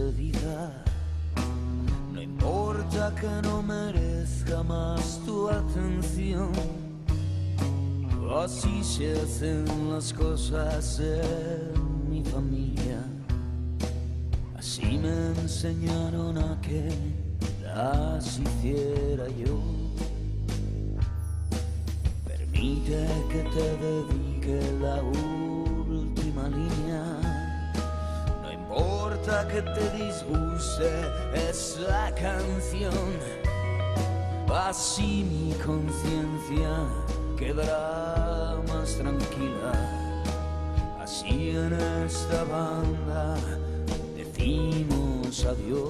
despedida. No importa que no merezca más tu atención, así se hacen las cosas en mi familia. Así me enseñaron a que las hiciera yo. Permite que te dedique la última línea. No importa que te disguste esa canción, así mi conciencia quedará más tranquila. Así en esta banda decimos adiós.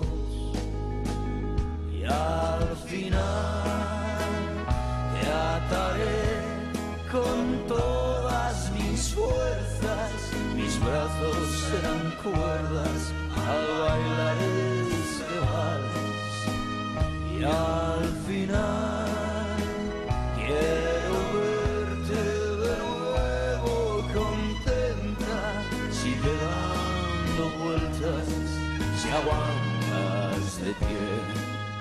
Y al final te ataré con todas mis fuerzas, mis brazos serán cuerdas al bailar este vals. Y al final quiero verte de nuevo contenta, sigue dando vueltas si aguantas de pie.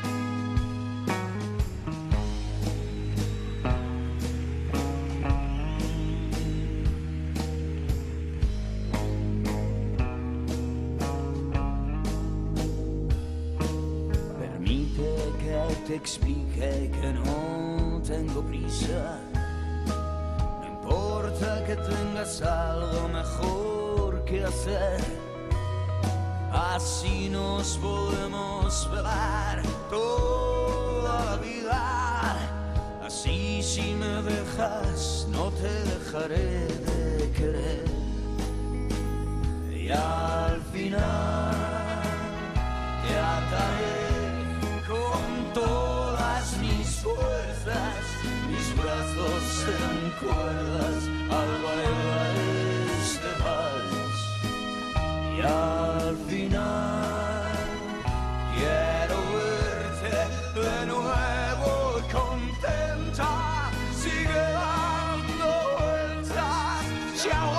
Te expliqué que no tengo prisa. No importa que tengas algo mejor que hacer, así nos podemos ver toda la vida. Así si me dejas, no te dejaré de querer. Y al final te ataré con todas mis fuerzas, mis brazos serán cuerdas al bailar este vals. Y al final quiero verte de nuevo contenta, sigue dando vueltas. Chao.